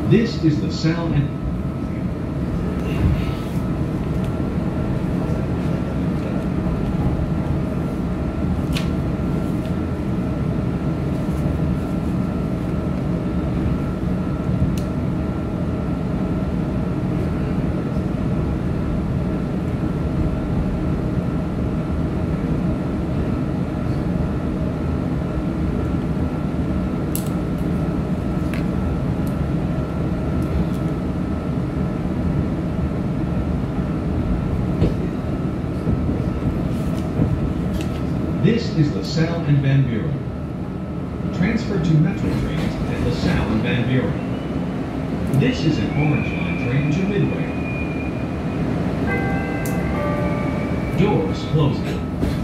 This is the Sal and This is the Sal and Van Buren. Transfer to Metro trains at the Sal and Van Buren. This is an Orange Line train to Midway. Doors closing.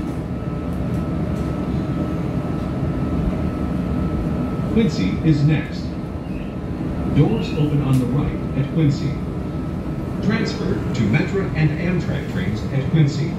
Quincy is next. Doors open on the right at Quincy. Transfer to Metra and Amtrak trains at Quincy.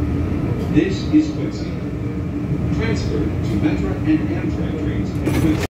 This is Quincy. Transfer to Metra and Amtrak trains at Quincy.